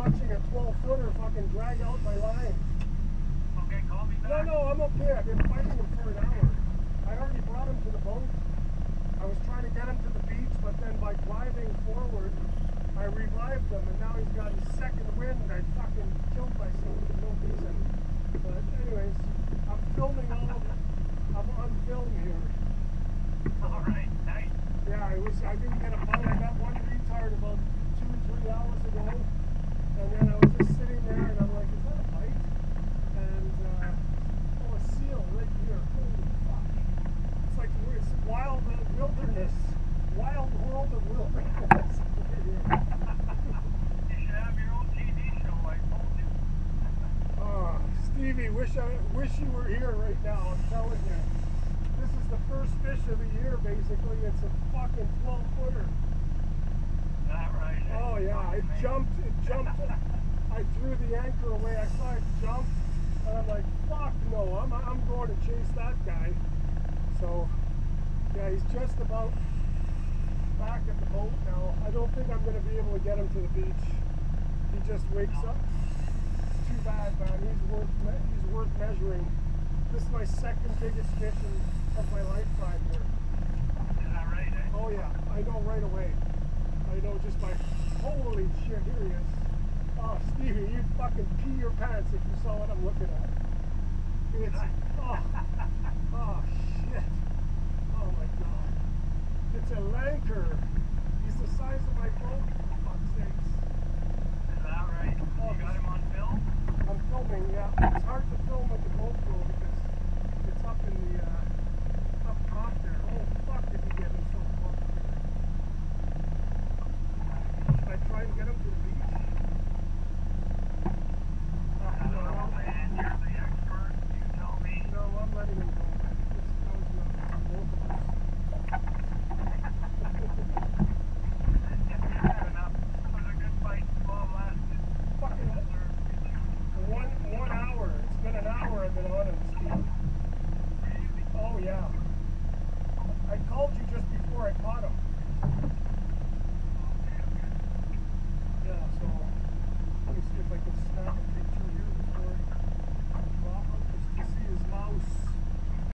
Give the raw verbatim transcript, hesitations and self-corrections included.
watching a twelve footer fucking drag out my line. Okay, call me back. No, no, I'm okay. I've been fighting him for an hour. I already brought him to the boat. I was trying to get him to the beach, but then by driving forward, I revived him, and now he's got his second wind. I fucking killed myself for no reason. But anyways, I'm filming all of it. I'm on film here. All right, nice. Yeah, I was. I didn't get a bite. I got one retard about two, three hours ago, and then I was just sitting there, and I'm like, is that a bite? And uh, oh, a seal right here. Holy fuck! It's like it's wild wilderness, wild world of wilderness. You should have your own T V show, I told you. Oh, Stevie, wish I wish you were here right now. I'm telling you. This is the first fish of the year, basically. It's a fucking twelve footer. Is that right? Oh yeah, it jumped, it jumped. I threw the anchor away, I saw it jump, and I'm like, fuck no, I'm, I'm going to chase that guy. So, yeah, he's just about back at the boat now. I don't think I'm going to be able to get him to the beach. He just wakes up. It's too bad, man. He's worth, he's worth measuring. This is my second biggest fish in, of my lifetime here. Is that right, eh? Oh yeah, I know right away. I know just by, holy shit, here he is. Oh, Stevie, you'd fucking pee your pants if you saw what I'm looking at. It's, oh, oh shit. Oh my god. It's a lanker. He's the size of my boat, for fuck's sakes. Is that right? Oh, You got him on film? I'm filming, yeah. It's hard to film with the GoPro because it's up in the, uh,